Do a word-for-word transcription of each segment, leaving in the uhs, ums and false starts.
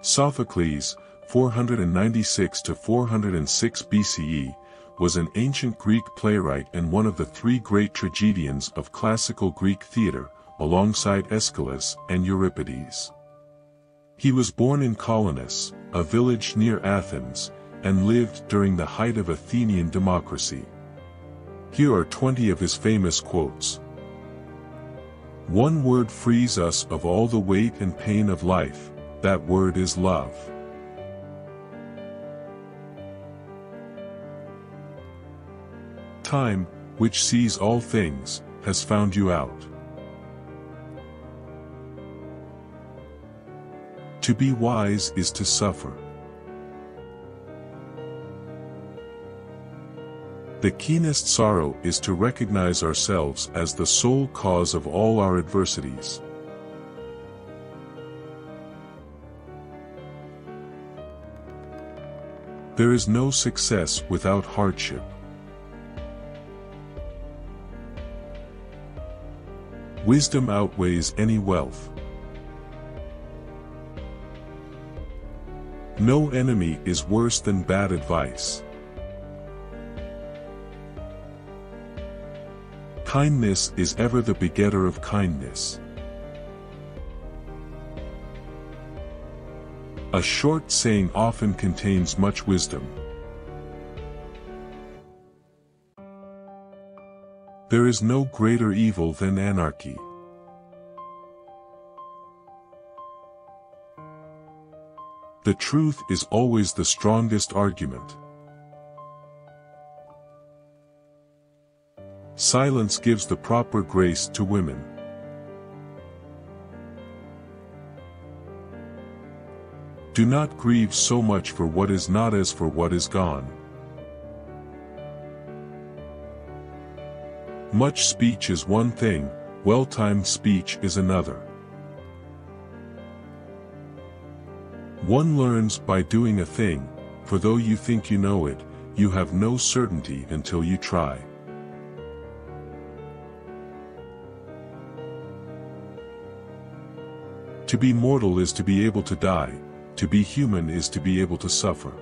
Sophocles, four ninety-six to four oh six B C E, was an ancient Greek playwright and one of the three great tragedians of classical Greek theatre, alongside Aeschylus and Euripides. He was born in Colonus, a village near Athens, and lived during the height of Athenian democracy. Here are twenty of his famous quotes. One word frees us of all the weight and pain of life, that word is love. Time, which sees all things, has found you out. To be wise is to suffer. The keenest sorrow is to recognize ourselves as the sole cause of all our adversities. There is no success without hardship. Wisdom outweighs any wealth. No enemy is worse than bad advice. Kindness is ever the begetter of kindness. A short saying often contains much wisdom. There is no greater evil than anarchy. The truth is always the strongest argument. Silence gives the proper grace to women. Do not grieve so much for what is not as for what is gone. Much speech is one thing, well-timed speech is another. One learns by doing a thing, for though you think you know it, you have no certainty until you try. To be mortal is to be able to die, to be human is to be able to suffer.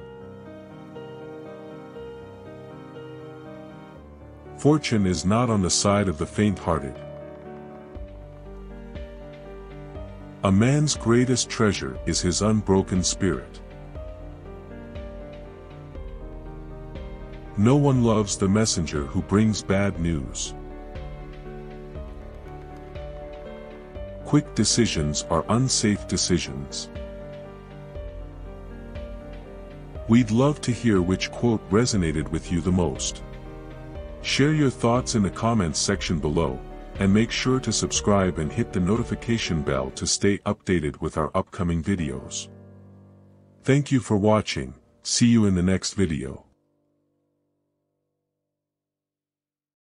Fortune is not on the side of the faint-hearted. A man's greatest treasure is his unbroken spirit. No one loves the messenger who brings bad news. Quick decisions are unsafe decisions. We'd love to hear which quote resonated with you the most. Share your thoughts in the comments section below, and make sure to subscribe and hit the notification bell to stay updated with our upcoming videos. Thank you for watching, see you in the next video.